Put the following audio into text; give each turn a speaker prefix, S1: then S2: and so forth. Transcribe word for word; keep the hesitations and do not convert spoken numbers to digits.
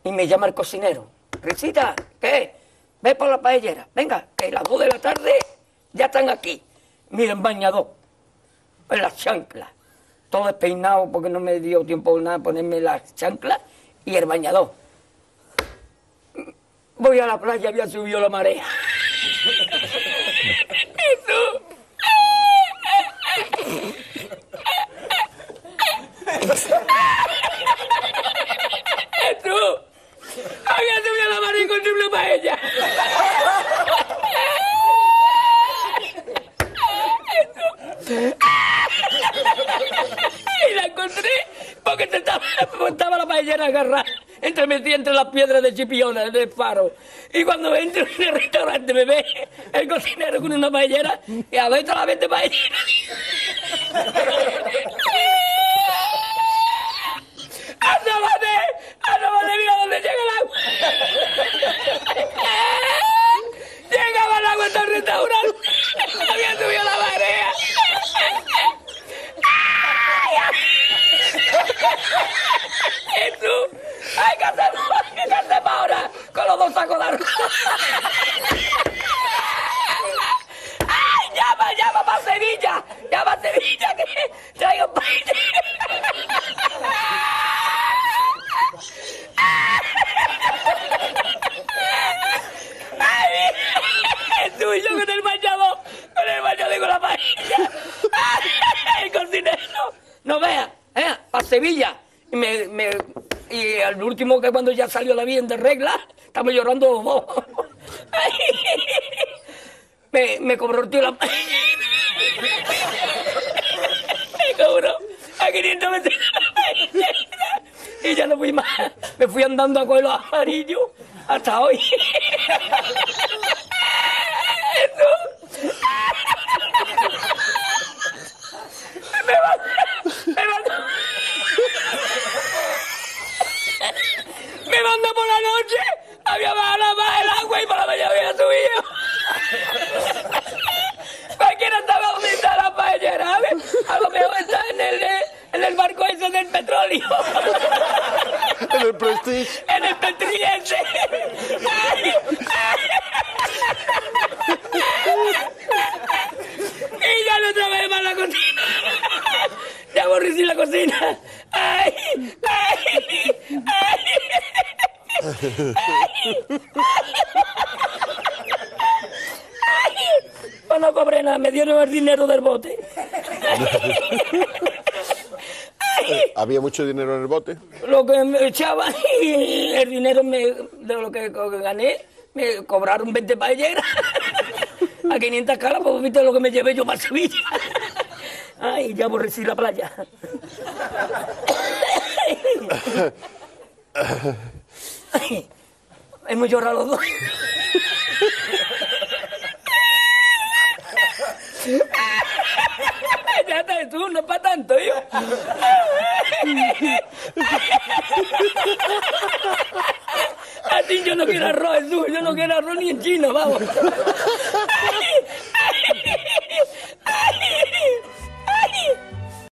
S1: Y me llama el cocinero. Risita, ¿qué? Ve por la paellera. Venga, que a las dos de la tarde ya están aquí. Mira, en bañador, en las chanclas. Todo despeinado porque no me dio tiempo nada ponerme las chanclas y el bañador. Voy a la playa, había subido la marea. Jesús. Jesús. Había subido la marea y encontré una paella. Y la encontré porque te estaba, estaba la paellera agarrada entre metí entre las piedras de Chipiona, del faro. Y cuando entro en el restaurante me ve el cocinero con una paellera y a ver la vez de paellera. ¡Asómate! ¡Asómate! ¡Mira dónde llega el agua! Llegaba el agua hasta el restaurante. Había subido la marea. Jesús, hay que hacer, hay que hacer ahora con los dos sacos de arroz. ¡Ay, llama, llama para Sevilla! ¡Llama a Sevilla que traigo paella! ¡Ay, Jesús, yo con el bañador, con el bañador y con la paella! ¡Ay, el cocinero! No vea, ¿eh? Para Sevilla. Y, me, me, y al último, que cuando ya salió la bien de regla, estamos llorando los dos. me, me cobró el tío la... me cobró a quinientos metros. Y ya no fui más. Me fui andando a coger los amarillos hasta hoy. Eso. Me va, me va. Me mandó por la noche, había bajado más el agua y por la mañana había subido. Cualquiera estaba donde está la paellera, ¿sabes? A lo mejor está en el, en el barco ese del petróleo.
S2: En el Prestige.
S1: En el Petriense. Y ya no trabajé más la cocina. Ya aborrecí la cocina. Ay, ay, ay. Pues no cobré nada, me dieron el dinero del bote.
S2: ¿Había mucho dinero en el bote?
S1: Lo que me echaban y el dinero me, de lo que gané, me cobraron veinte paelleras. A quinientas caras, pues viste lo que me llevé yo para Sevilla. Ay, ya aborrecí la playa. Ay, hemos llorado los dos. Ya está, tú, no es para tanto, yo. A ti yo no quiero arroz, Jesús, yo no quiero arroz ni en chino, vamos.